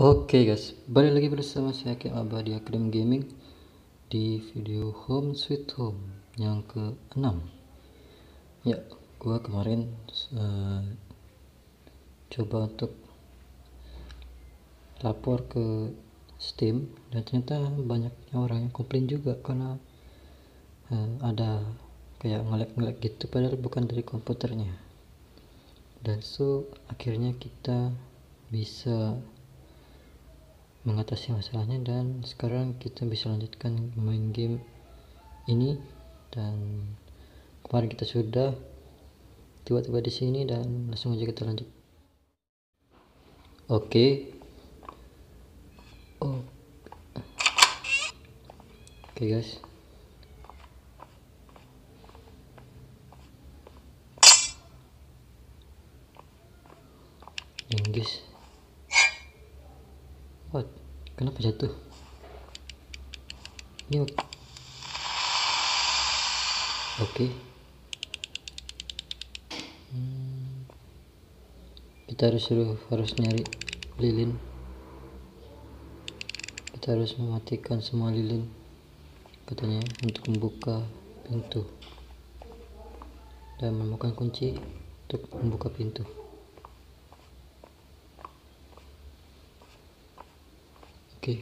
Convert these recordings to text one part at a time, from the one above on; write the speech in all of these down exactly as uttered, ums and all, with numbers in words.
Oke guys, balik lagi bersama saya Kim Abadi Akademi Gaming di video Home Sweet Home yang keenam. Ya, gua kemarin uh, coba untuk lapor ke Steam dan ternyata banyak orang yang komplain juga karena uh, ada kayak ngelek-ngelek gitu padahal bukan dari komputernya. Dan so akhirnya kita bisa mengatasi masalahnya dan sekarang kita bisa lanjutkan main game ini. Dan kemarin kita sudah tiba-tiba di sini dan langsung aja kita lanjut. Oke. Oh. Oke guys. Inggris. What? Kenapa jatuh? Ini oke. Okay. Hmm. Kita harus suruh harus nyari lilin. Kita harus mematikan semua lilin katanya untuk membuka pintu dan menemukan kunci untuk membuka pintu. Oke, okay.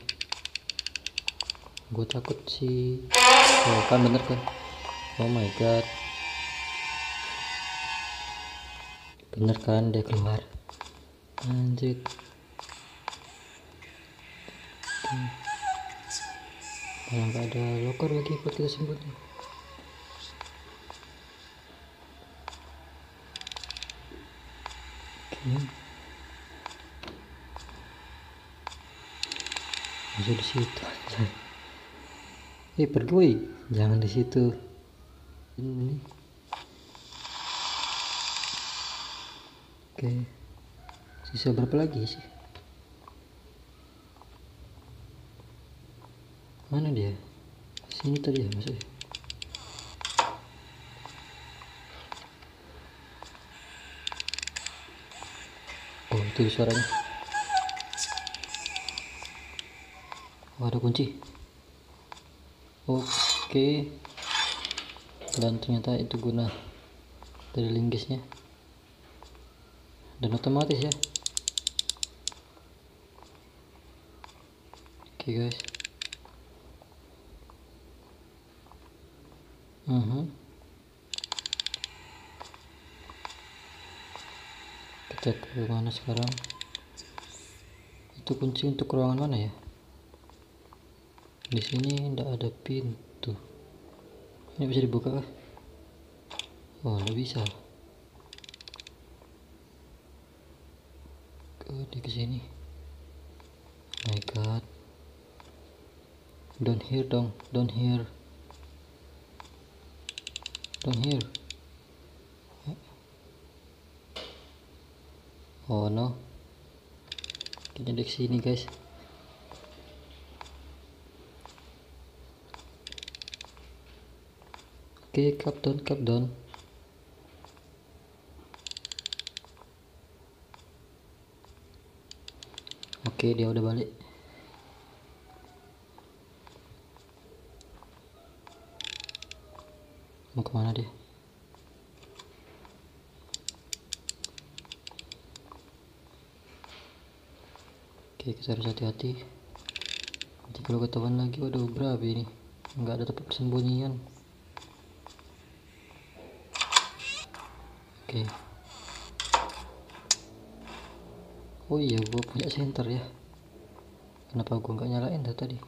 Gue takut sih. Oh kan bener kan? Oh my god, bener kan dia keluar. Anjir. Okay. Kalau nggak ada loker lagi buat kita sembunyi. Oke. Okay. Masuk di situ. Eh pergi woy, jangan di situ. Ini. Oke. Sisa berapa lagi sih? Mana dia? Sini tadi ya maksudnya. Oh itu suaranya. Oh ada kunci. Oke. Dan ternyata itu guna dari linggisnya dan otomatis ya. Oke guys. uh -huh. Kita ke mana sekarang? Itu kunci untuk ruangan mana ya? Di sini tidak ada pintu. Ini bisa dibuka kah? Oh, tidak bisa. Ke di kesini. My god. Don't hear dong, don't hear. Don't hear. Oh no. Kita di sini guys. Oke, okay, cap down, cap down. Oke, okay, dia udah balik. Mau kemana dia? Oke, okay, kita harus hati-hati. Nanti kalau ketahuan lagi, waduh berapa ini? Nggak ada tempat persembunyian. Oke. Okay. Oh iya, gua punya senter ya. Kenapa gua nggak nyalain dah tadi?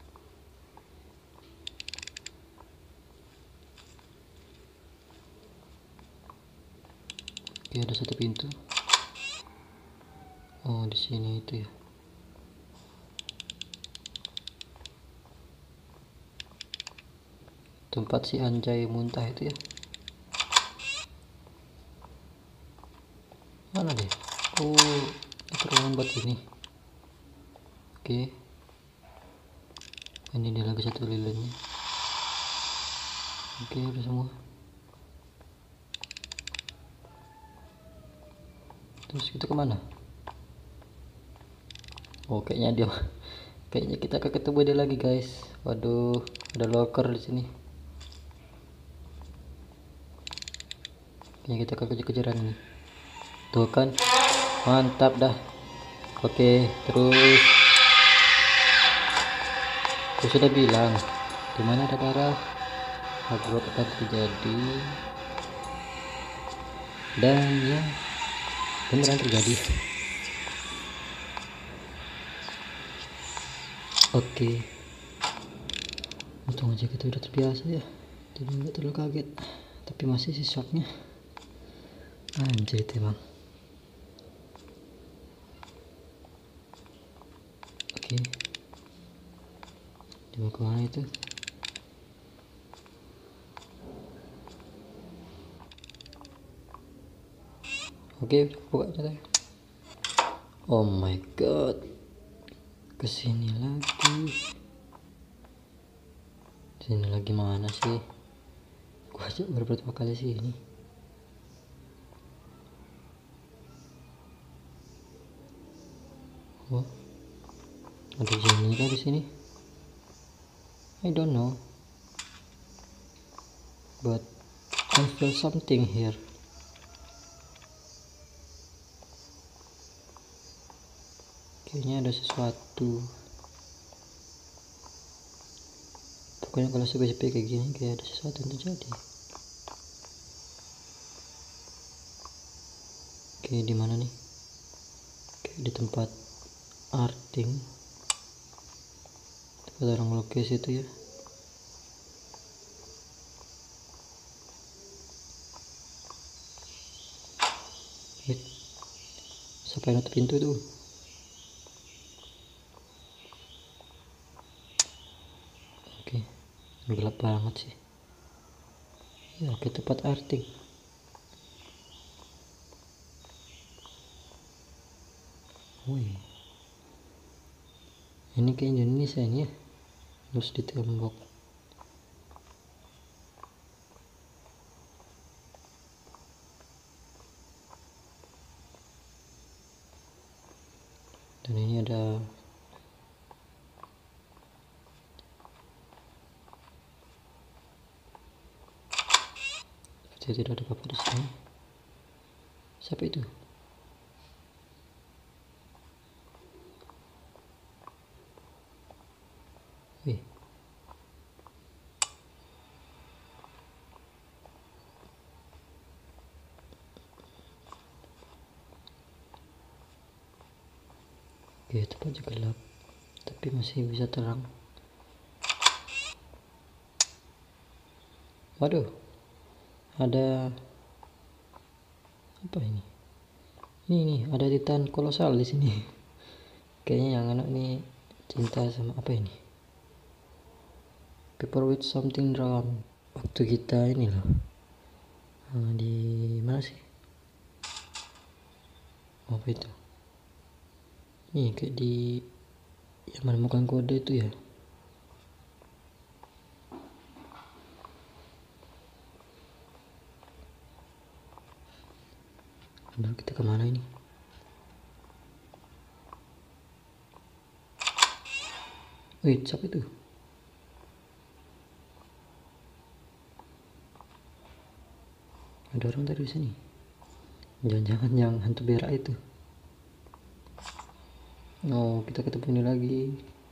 Oke, ada satu pintu. Oh, di sini itu ya. Tempat si anjay muntah itu ya. Mana deh? Oh, itu ruangan buat ini. Oke. Ini dia lagi satu lilinnya. Oke, udah semua. Terus kita kemana? Oh, kayaknya dia kayaknya kita akan ketemu dia lagi, guys. Waduh, ada locker di sini. Kayaknya kita akan kejar-kejaran ini. Tuh kan, mantap dah. Oke, terus aku sudah bilang dimana ada darah hardrock akan terjadi, dan ya beneran terjadi. Oke, untung aja kita udah terbiasa ya, jadi nggak terlalu kaget. Tapi masih sih shocknya, anjir itu emang. Oke, dia mau kemana itu? Oke, buka aja. Oh my god, kesini lagi. Sini lagi mana sih? Gua aja baru pertama kali sih ini. Oh, ada Jenny di sini. I don't know, but I feel something here. Kayaknya ada sesuatu. Pokoknya kalau sepi-sepi kayak gini kayak ada sesuatu yang terjadi. Oke, di mana nih? Kayak di tempat arting. Tempat orang melukis itu ya. Hit. Siapa yang nutup pintu tuh? Oke, gelap banget sih. Ya, ke tempat arting. Wih, ini kayak Indonesia ini ya, terus di tembok. Dan ini ada seperti tidak ada apa-apa di sini. Siapa itu? Wih, oke, tempatnya gelap tapi masih bisa terang. Waduh, ada apa ini? Ini nih, ada titan kolosal di sini. Kayaknya yang anak nih cinta sama apa ini? People with something wrong. Waktu kita ini loh. Nah, di mana sih? Apa itu? Nih kayak di yang menemukan kode itu ya. Lalu kita kemana ini? Wait, siapa itu? Ada orang tadi di sini. Jangan-jangan yang hantu berak itu. Oh, kita ketemu ini lagi.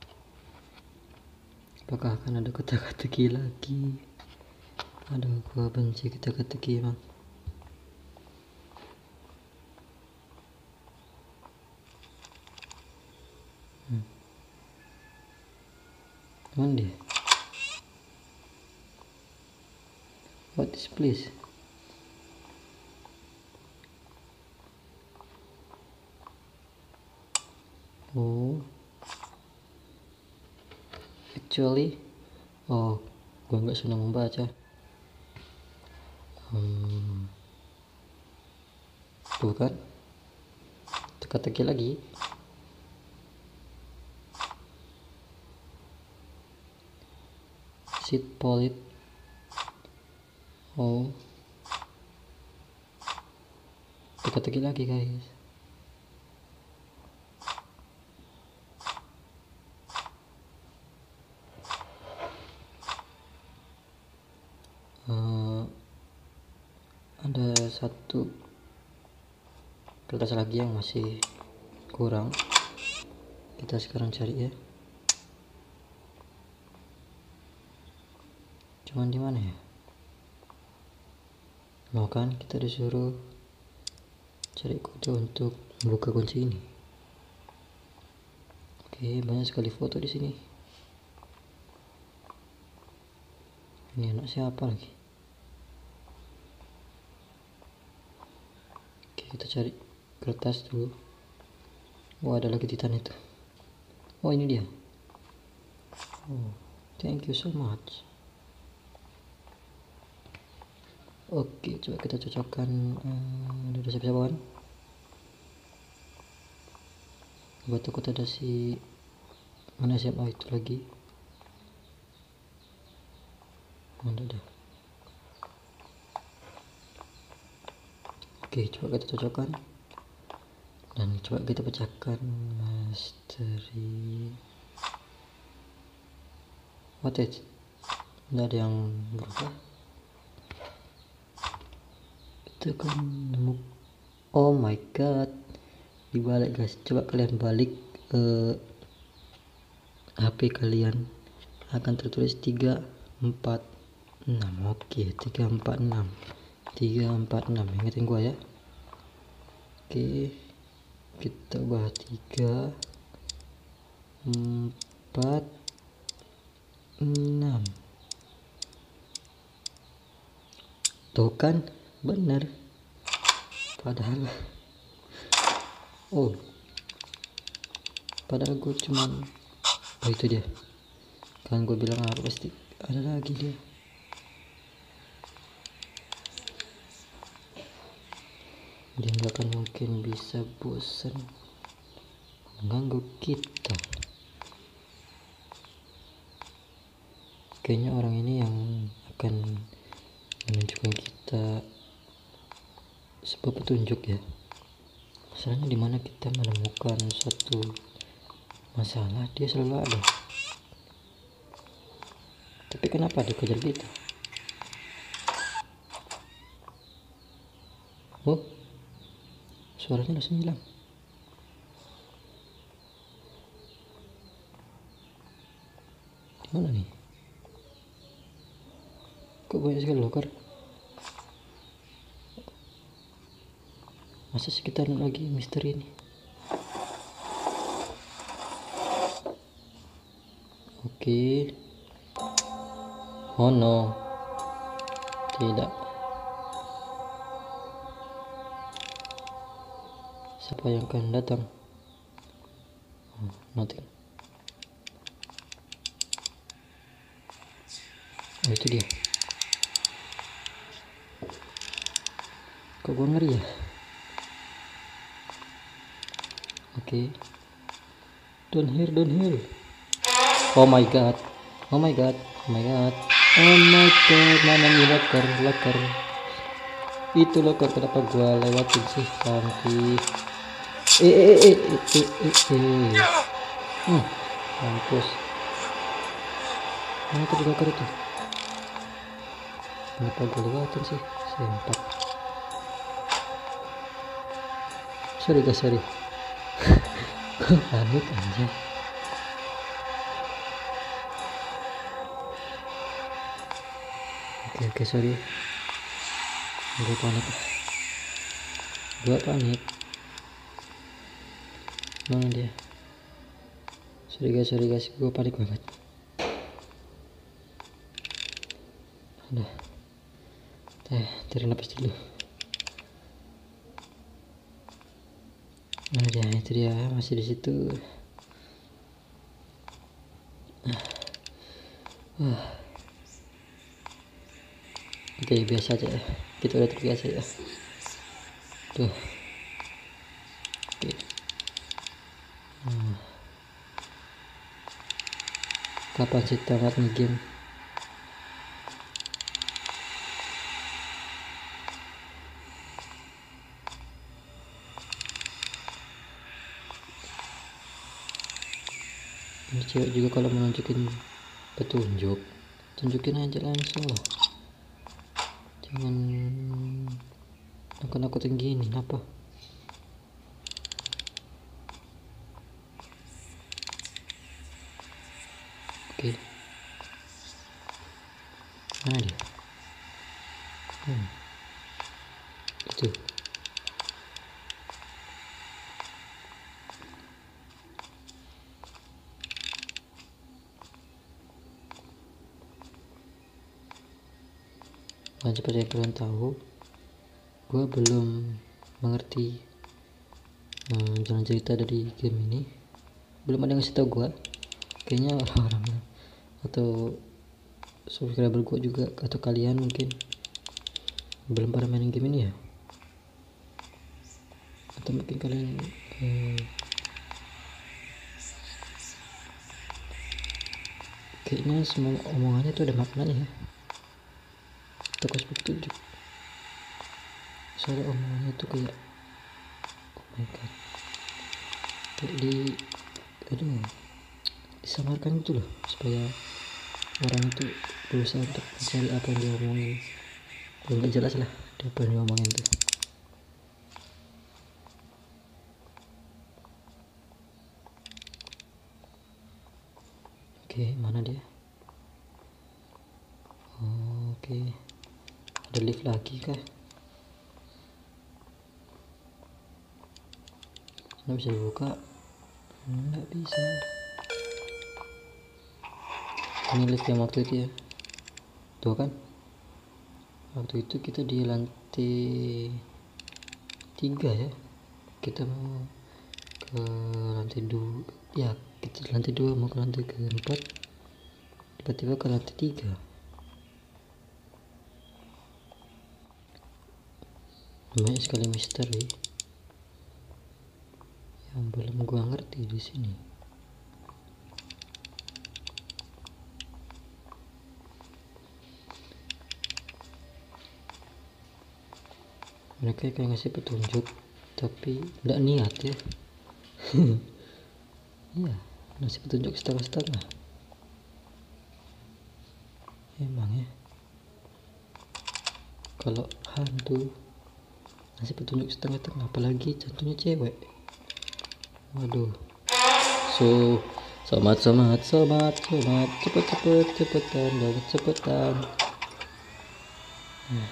Apakah akan ada kata-kata lagi? Aduh, gua benci kata-kata emang. Hmm. Mana dia? What is place? Oh, actually, oh, gua nggak senang membaca. Hmm, tuh kan, teka-teki lagi. Sit polit. Oh, teka-teki lagi guys. satu kertas lagi yang masih kurang. Kita sekarang cari ya. Cuman di mana ya? Mau kan kita disuruh cari kode untuk membuka kunci ini. Oke, banyak sekali foto di sini. Ini anak siapa lagi? Oke, kita cari kertas dulu. Oh, ada lagi Titan itu. Oh, ini dia. Oh, thank you so much. Oke, coba kita cocokkan. Uh, ada siapa-siapa kan? Gue takut ada si mana S M A itu lagi. Mana ada? Oke, coba kita cocokkan dan coba kita pecahkan misteri. What is? Nggak ada yang berubah. Kita kan nemu. Oh my god, dibalik guys. Coba kalian balik eh, H P kalian, akan tertulis tiga empat enam. Oke, tiga empat enam tiga empat enam, ingetin gua ya. Oke, kita ubah tiga empat enam. Tuh kan bener, padahal oh padahal gue cuman oh itu dia kan, gue bilang apa pasti ada lagi dia. Dia nggak akan mungkin bisa bosan mengganggu kita. Kayaknya orang ini yang akan menunjukkan kita sebuah petunjuk ya. Masalahnya dimana kita menemukan suatu masalah, dia selalu ada. Tapi kenapa dia kejar kita? Oh, suaranya langsung hilang. Di mana nih? Kok banyak sekali loker? Masa sekitar lagi misteri ini? Oke. Oh no, tidak. Siapa yang akan datang? Oh, nothing. Oh, itu dia. Kok gua ngeri ya? Oke. Okay. Down here, down here. Oh my god. Oh my god. Oh my god. Oh my god. Mana nih locker, locker. Itu locker, kenapa gua lewatin sih sampai. Eh eh eh eh eh eh. eh. Hmm. Mampus. Mana tadi locker itu? Kenapa gua lewatin sih? Sempat. Sorry guys, sorry. Panik aja. Oke oke sorry. Gue panik. Gue panik. Mana dia? Sorry guys, sorry guys. Gue panik banget. Udah. Eh, tarik napas dulu. Nah dia, itu dia masih di situ. Uh. Oke, biasa aja ya. Kita udah terbiasa ya. Tuh. Oke. Hmm. Kapan sih tamat nih game? Ini cewek juga kalau menunjukin petunjuk, tunjukin aja langsung lah, jangan Bukan aku tinggi ini apa? Oke, mana dia? Hmm, itu. Dan seperti yang kalian tahu, gue belum mengerti hmm, jalan cerita dari game ini. Belum ada yang ngasih tau gue. Kayaknya orang-orang atau subscriber gue juga atau kalian mungkin belum pernah main game ini ya, atau mungkin kalian eh, kayaknya semua omongannya itu ada maknanya ya, toko petunjuk. Soalnya omongannya tuh kayak oh my god, kayak di aduh disamarkan gitu loh, supaya orang itu berusaha untuk mencari apa yang dia omongin. Ya nggak jelas lah apa yang dia omongin tuh. Oke, mana dia? Oh, oke, ada lift lagi kah? Nggak bisa dibuka. Nggak bisa. Ini lift yang waktu itu ya, tuh kan waktu itu kita di lantai tiga ya, kita mau ke lantai dua ya, kita di lantai dua mau ke lantai keempat, tiba-tiba ke lantai tiga. Banyak sekali misteri yang belum gua ngerti di sini. Mereka kayak ngasih petunjuk tapi nggak niat ya. Iya, ngasih petunjuk setengah-setengah emang ya. Kalau hantu ngasih petunjuk setengah-setengah, apalagi contohnya cewek, waduh. So somat somat somat somat cepet cepet cepetan dong cepetan. Nah,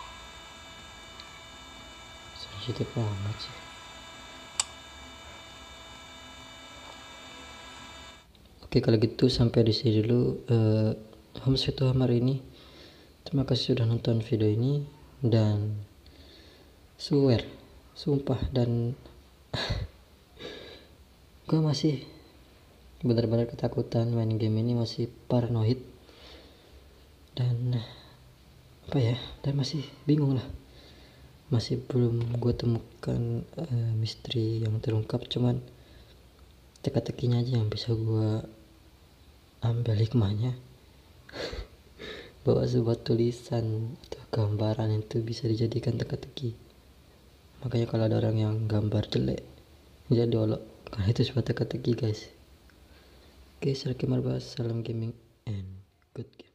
sensitif banget sih. Oke, kalau gitu sampai di sini dulu uh, home sweet home hari ini. Terima kasih sudah nonton video ini, dan swear, sumpah, dan gue masih benar-benar ketakutan main game ini, masih paranoid, dan apa ya, dan masih bingung lah, masih belum gue temukan uh, misteri yang terungkap. Cuman teka-tekinya aja yang bisa gue ambil hikmahnya, bahwa sebuah tulisan atau gambaran itu bisa dijadikan teka-teki. Makanya kalau ada orang yang gambar jelek, jadi olok, karena itu sebuah teka-teki guys. Oke, salam gaming and good game.